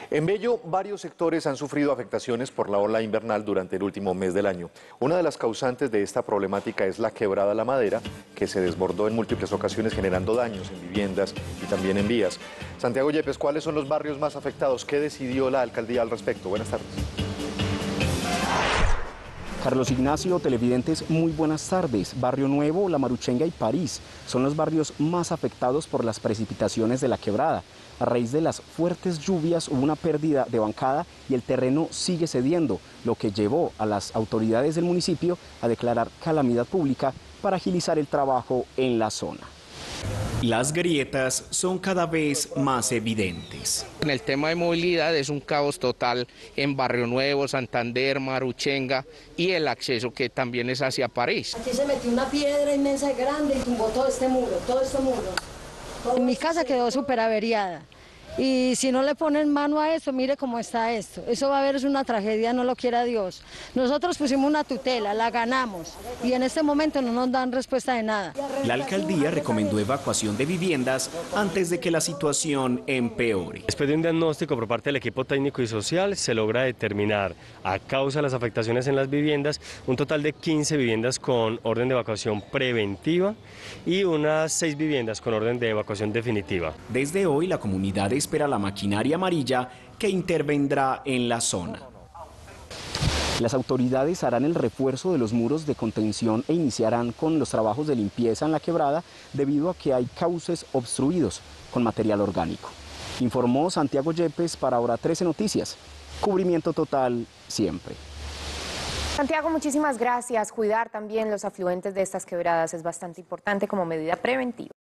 En Bello, varios sectores han sufrido afectaciones por la ola invernal durante el último mes del año. Una de las causantes de esta problemática es la quebrada La Madera, que se desbordó en múltiples ocasiones generando daños en viviendas y también en vías. Santiago Yepes, ¿cuáles son los barrios más afectados? ¿Qué decidió la alcaldía al respecto? Buenas tardes. Carlos Ignacio, televidentes, muy buenas tardes. Barrio Nuevo, La Maruchenga y París son los barrios más afectados por las precipitaciones de la quebrada. A raíz de las fuertes lluvias hubo una pérdida de bancada y el terreno sigue cediendo, lo que llevó a las autoridades del municipio a declarar calamidad pública para agilizar el trabajo en la zona. Las grietas son cada vez más evidentes. En el tema de movilidad es un caos total en Barrio Nuevo, Santander, Maruchenga y el acceso que también es hacia París. Aquí se metió una piedra inmensa y grande y tumbó todo este muro. Mi casa quedó súper averiada. Y si no le ponen mano a eso, mire cómo está esto. Eso va a haber, es una tragedia, no lo quiera Dios. Nosotros pusimos una tutela, la ganamos y en este momento no nos dan respuesta de nada. La alcaldía recomendó evacuación de viviendas antes de que la situación empeore. Después de un diagnóstico por parte del equipo técnico y social, se logra determinar, a causa de las afectaciones en las viviendas, un total de 15 viviendas con orden de evacuación preventiva y unas 6 viviendas con orden de evacuación definitiva. Desde hoy la comunidad espera la maquinaria amarilla que intervendrá en la zona. Las autoridades harán el refuerzo de los muros de contención e iniciarán con los trabajos de limpieza en la quebrada debido a que hay cauces obstruidos con material orgánico. Informó Santiago Yepes para Hora 13 Noticias. Cubrimiento total siempre. Santiago, muchísimas gracias. Cuidar también los afluentes de estas quebradas es bastante importante como medida preventiva.